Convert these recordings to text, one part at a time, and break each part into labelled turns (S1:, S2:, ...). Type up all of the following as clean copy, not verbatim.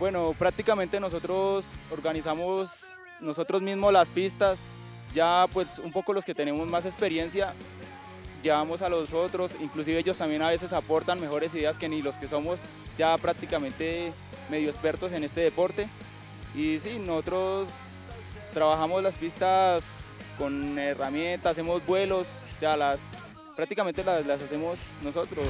S1: Bueno, prácticamente nosotros organizamos nosotros mismos las pistas, ya pues un poco los que tenemos más experiencia, llevamos a los otros, inclusive ellos también a veces aportan mejores ideas que ni los que somos ya prácticamente medio expertos en este deporte. Y sí, nosotros trabajamos las pistas con herramientas, hacemos vuelos, ya prácticamente las hacemos nosotros.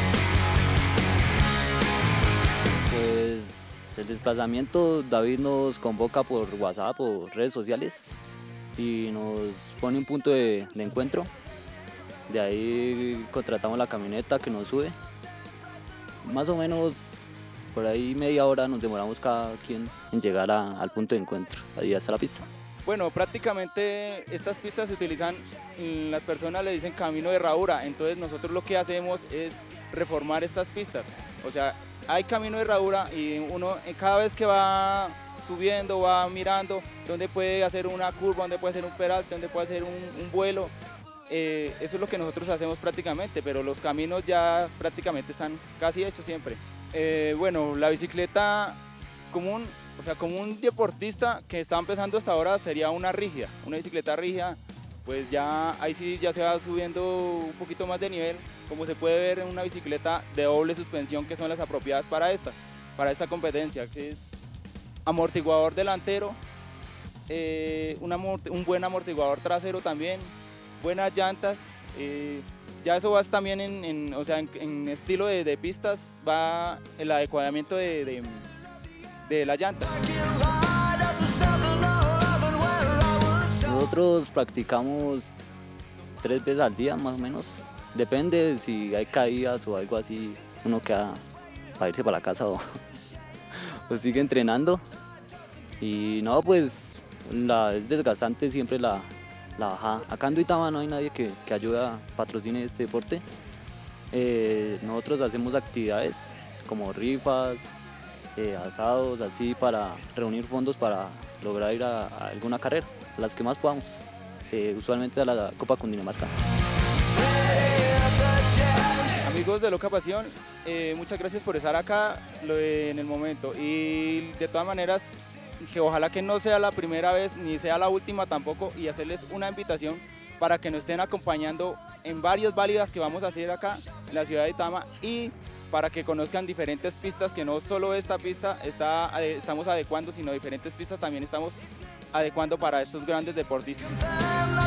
S2: Pues el desplazamiento, David nos convoca por WhatsApp o redes sociales y nos pone un punto de encuentro. De ahí contratamos la camioneta que nos sube. Más o menos por ahí media hora nos demoramos cada quien en llegar al punto de encuentro. Ahí está la pista.
S1: Bueno, prácticamente estas pistas se utilizan, las personas le dicen camino de herradura, entonces nosotros lo que hacemos es reformar estas pistas. O sea, hay camino de herradura y uno cada vez que va subiendo, va mirando dónde puede hacer una curva, dónde puede hacer un peralte, dónde puede hacer un vuelo. Eso es lo que nosotros hacemos prácticamente, pero los caminos ya prácticamente están casi hechos siempre. Bueno, la bicicleta común, o sea, como un deportista que está empezando hasta ahora sería una rígida, una bicicleta rígida, pues ya ahí sí ya se va subiendo un poquito más de nivel, como se puede ver en una bicicleta de doble suspensión que son las apropiadas para esta competencia, que es amortiguador delantero, un buen amortiguador trasero también, buenas llantas, ya eso va también en estilo de pistas, va el adecuamiento de las llantas.
S2: Nosotros practicamos 3 veces al día más o menos, depende si hay caídas o algo así, uno queda para irse para la casa o sigue entrenando. Y no, pues es desgastante siempre la bajada. Acá en Duitama no hay nadie que ayude, patrocine este deporte. Nosotros hacemos actividades como rifas, asados, así para reunir fondos para lograr ir a alguna carrera, las que más podamos, usualmente a la Copa Cundinamarca.
S1: Amigos de Loca Pasión, muchas gracias por estar acá en el momento y de todas maneras que ojalá que no sea la primera vez ni sea la última tampoco, y hacerles una invitación para que nos estén acompañando en varias válidas que vamos a hacer acá en la ciudad de Duitama y para que conozcan diferentes pistas, que no solo esta pista estamos adecuando, sino diferentes pistas también estamos adecuando para estos grandes deportistas.